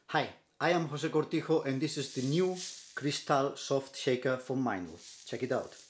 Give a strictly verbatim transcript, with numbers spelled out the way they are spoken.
Hi, I am Jose Cortijo and this is the new Crystal Soft Shaker from Mindle. Check it out.